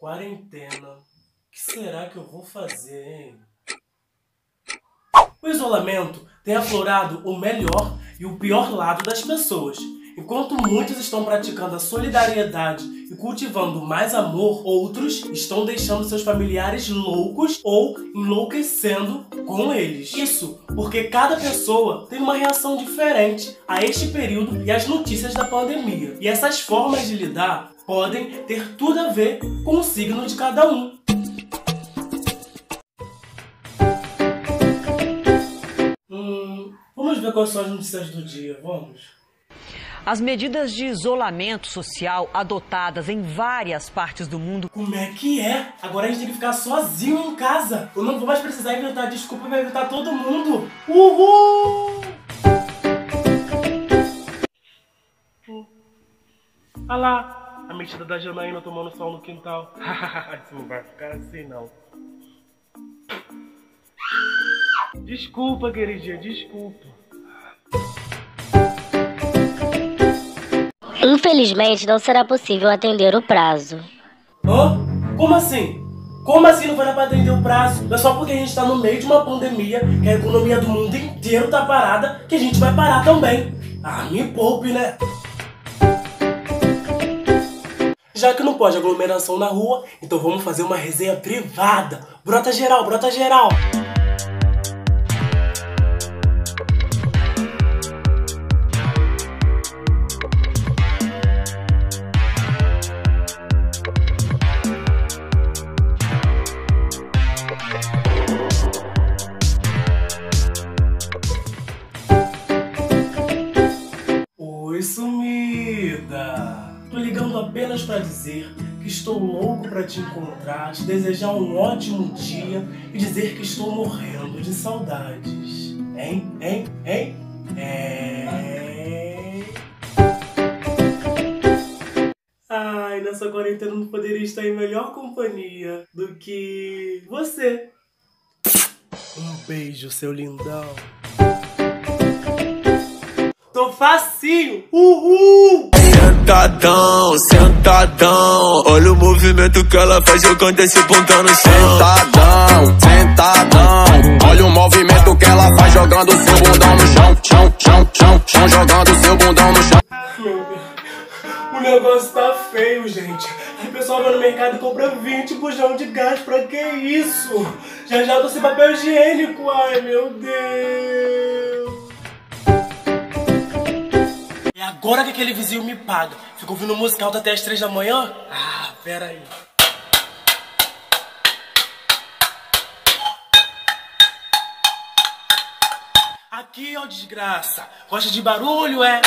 Quarentena. O que será que eu vou fazer, hein? O isolamento tem aflorado o melhor e o pior lado das pessoas. Enquanto muitos estão praticando a solidariedade e cultivando mais amor, outros estão deixando seus familiares loucos ou enlouquecendo com eles. Isso porque cada pessoa tem uma reação diferente a este período e às notícias da pandemia. E essas formas de lidar podem ter tudo a ver com o signo de cada um. Vamos ver quais são as notícias do dia, vamos? As medidas de isolamento social adotadas em várias partes do mundo. Como é que é? Agora a gente tem que ficar sozinho em casa. Eu não vou mais precisar inventar desculpa pra evitar todo mundo. Uhul! Olha lá, a metida da Janaína tomando sol no quintal. Isso não vai ficar assim, não. Desculpa, queridinha, desculpa. Infelizmente, não será possível atender o prazo. Hã? Como assim? Como assim não vai dar pra atender o prazo? Não é só porque a gente tá no meio de uma pandemia, que a economia do mundo inteiro tá parada, que a gente vai parar também. Ah, me poupe, né? Já que não pode aglomeração na rua, então vamos fazer uma resenha privada. Brota geral, brota geral. Oi, sumida! Tô ligando apenas pra dizer que estou louco pra te encontrar, te desejar um ótimo dia e dizer que estou morrendo de saudades. Hein? Ai, nessa quarentena não poderia estar em melhor companhia do que você. Um beijo, seu lindão. Tô facinho! Uhul! Sentadão, sentadão. Olha o movimento que ela faz jogando esse bundão no chão. Sentadão, sentadão. Olha o movimento que ela faz jogando seu bundão no chão. Chão, jogando seu bundão no chão. Meu Deus, o negócio tá feio, gente. Aí o pessoal vai no mercado e compra 20 bujão de gás. Pra que isso? Já eu tô sem papel higiênico. Ai, meu Deus. É agora que aquele vizinho me paga. Fica ouvindo música alta até as 3 da manhã? Ah, pera aí. Aqui, ó, desgraça. Gosta de barulho, é?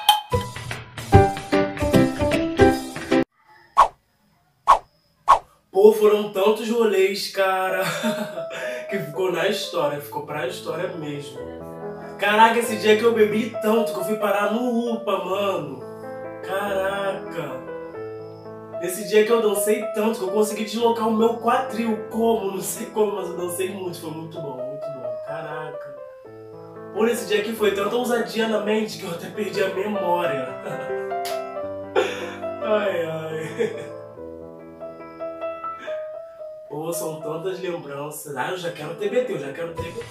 Pô, foram tantos rolês, cara, que ficou na história. Ficou pra história mesmo. Caraca, esse dia que eu bebi tanto que eu fui parar no UPA, mano. Caraca. Esse dia que eu dancei tanto que eu consegui deslocar o meu quadril. Como? Não sei como, mas eu dancei muito. Foi muito bom, muito bom. Caraca. Por esse dia que foi tanta ousadia na mente que eu até perdi a memória. Ai. Pô, são tantas lembranças. Ah, eu já quero TBT, eu já quero TBT.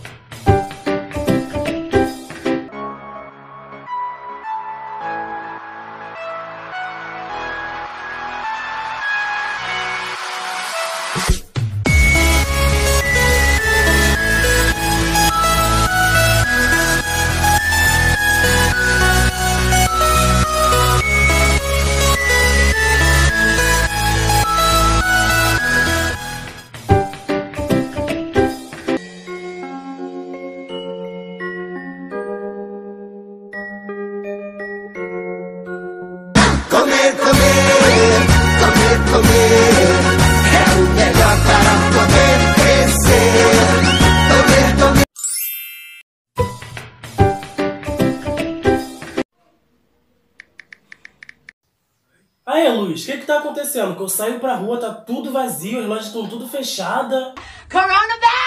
Comer é o melhor para poder crescer. Aí, Luz, o que tá acontecendo? Que eu saio pra rua, tá tudo vazio, as lojas estão tudo fechadas. Coronavirus!